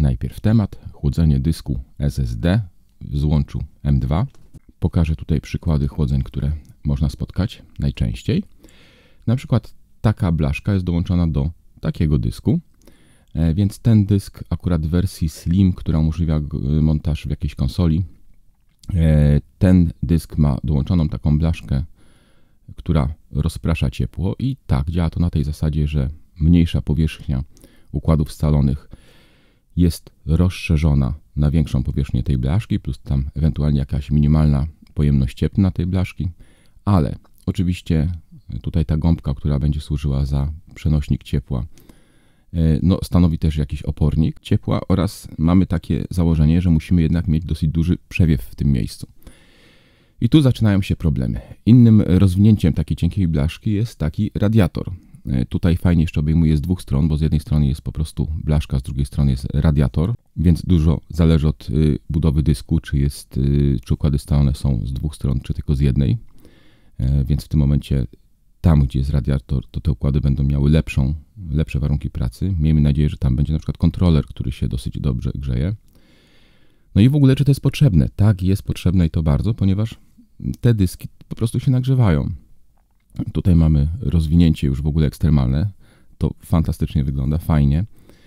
Najpierw temat, chłodzenie dysku SSD w złączu M2. Pokażę tutaj przykłady chłodzeń, które można spotkać najczęściej. Na przykład taka blaszka jest dołączona do takiego dysku, więc ten dysk akurat w wersji Slim, która umożliwia montaż w jakiejś konsoli, ten dysk ma dołączoną taką blaszkę, która rozprasza ciepło i tak, działa to na tej zasadzie, że mniejsza powierzchnia układów scalonych jest rozszerzona na większą powierzchnię tej blaszki, plus tam ewentualnie jakaś minimalna pojemność cieplna tej blaszki, ale oczywiście tutaj ta gąbka, która będzie służyła za przenośnik ciepła, stanowi też jakiś opornik ciepła oraz mamy takie założenie, że musimy jednak mieć dosyć duży przewiew w tym miejscu. I tu zaczynają się problemy. Innym rozwinięciem takiej cienkiej blaszki jest taki radiator. Tutaj fajnie jeszcze obejmuje z dwóch stron, bo z jednej strony jest po prostu blaszka, z drugiej strony jest radiator, więc dużo zależy od budowy dysku, czy układy scalone są z dwóch stron, czy tylko z jednej. Więc w tym momencie tam, gdzie jest radiator, to te układy będą miały lepsze warunki pracy. Miejmy nadzieję, że tam będzie na przykład kontroler, który się dosyć dobrze grzeje. No i w ogóle, czy to jest potrzebne? Tak, jest potrzebne i to bardzo, ponieważ te dyski po prostu się nagrzewają. Tutaj mamy rozwinięcie już w ogóle ekstremalne. To fantastycznie wygląda, fajnie.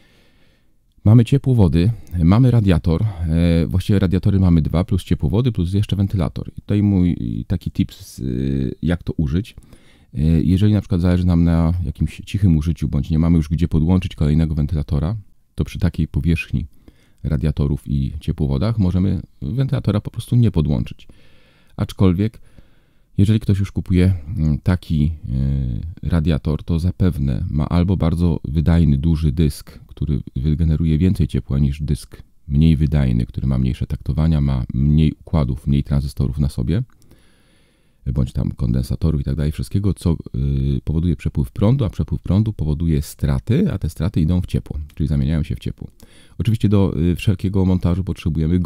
Mamy ciepło wody, mamy radiator. Właściwie radiatory mamy dwa, plus ciepło wody, plus jeszcze wentylator. I tutaj mój taki tips, jak to użyć. Jeżeli na przykład zależy nam na jakimś cichym użyciu, bądź nie mamy już gdzie podłączyć kolejnego wentylatora, to przy takiej powierzchni radiatorów i ciepłowodach możemy wentylatora po prostu nie podłączyć. Aczkolwiek, jeżeli ktoś już kupuje taki radiator, to zapewne ma albo bardzo wydajny, duży dysk, który wygeneruje więcej ciepła niż dysk mniej wydajny, który ma mniejsze taktowania, ma mniej układów, mniej tranzystorów na sobie, bądź tam kondensatorów i tak dalej, wszystkiego, co powoduje przepływ prądu, a przepływ prądu powoduje straty, a te straty idą w ciepło, czyli zamieniają się w ciepło. Oczywiście do wszelkiego montażu potrzebujemy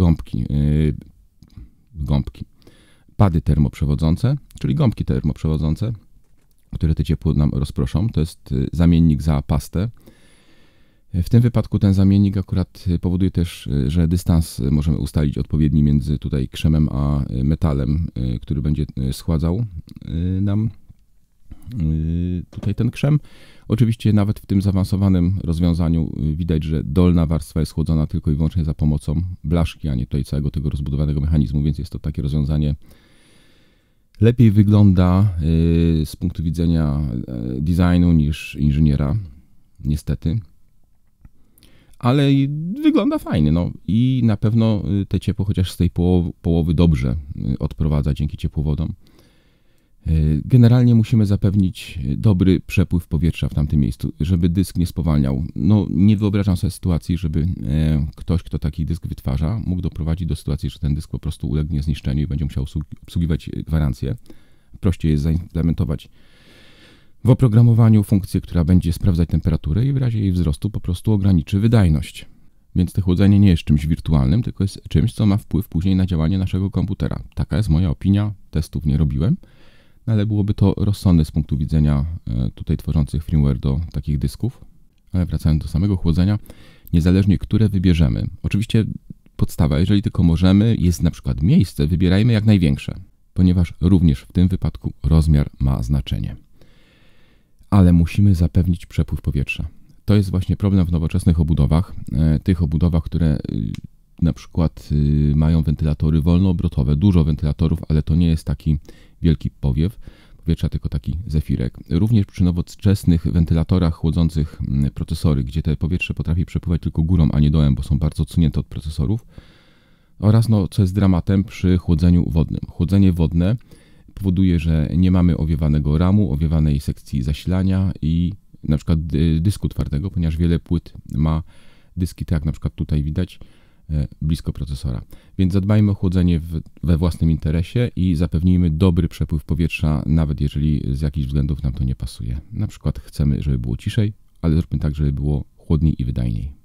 gąbki, pady termoprzewodzące, czyli gąbki termoprzewodzące, które te ciepło nam rozproszą. To jest zamiennik za pastę. W tym wypadku ten zamiennik akurat powoduje też, że dystans możemy ustalić odpowiedni między tutaj krzemem a metalem, który będzie schładzał nam tutaj ten krzem. Oczywiście nawet w tym zaawansowanym rozwiązaniu widać, że dolna warstwa jest chłodzona tylko i wyłącznie za pomocą blaszki, a nie tutaj całego tego rozbudowanego mechanizmu, więc jest to takie rozwiązanie. Lepiej wygląda z punktu widzenia designu niż inżyniera, niestety. Ale wygląda fajnie, no i na pewno te ciepło chociaż z tej połowy dobrze odprowadza dzięki ciepłowodom. Generalnie musimy zapewnić dobry przepływ powietrza w tamtym miejscu, żeby dysk nie spowalniał. No nie wyobrażam sobie sytuacji, żeby ktoś, kto taki dysk wytwarza, mógł doprowadzić do sytuacji, że ten dysk po prostu ulegnie zniszczeniu i będzie musiał obsługiwać gwarancję. Prościej jest zaimplementować w oprogramowaniu funkcję, która będzie sprawdzać temperaturę i w razie jej wzrostu po prostu ograniczy wydajność. Więc to chłodzenie nie jest czymś wirtualnym, tylko jest czymś, co ma wpływ później na działanie naszego komputera. Taka jest moja opinia, testów nie robiłem, ale byłoby to rozsądne z punktu widzenia tutaj tworzących firmware do takich dysków. Ale wracając do samego chłodzenia, niezależnie które wybierzemy, oczywiście podstawa, jeżeli tylko możemy, jest na przykład miejsce, wybierajmy jak największe, ponieważ również w tym wypadku rozmiar ma znaczenie. Ale musimy zapewnić przepływ powietrza. To jest właśnie problem w nowoczesnych obudowach, tych obudowach, które na przykład mają wentylatory wolnoobrotowe, dużo wentylatorów, ale to nie jest taki wielki powiew powietrza, tylko taki zefirek. Również przy nowoczesnych wentylatorach chłodzących procesory, gdzie te powietrze potrafi przepływać tylko górą, a nie dołem, bo są bardzo odsunięte od procesorów. Oraz, co jest dramatem, przy chłodzeniu wodnym. Chłodzenie wodne powoduje, że nie mamy owiewanego ramu, owiewanej sekcji zasilania i na przykład dysku twardego, ponieważ wiele płyt ma dyski, tak jak na przykład tutaj widać, blisko procesora. Więc zadbajmy o chłodzenie we własnym interesie i zapewnijmy dobry przepływ powietrza, nawet jeżeli z jakichś względów nam to nie pasuje. Na przykład chcemy, żeby było ciszej, ale zróbmy tak, żeby było chłodniej i wydajniej.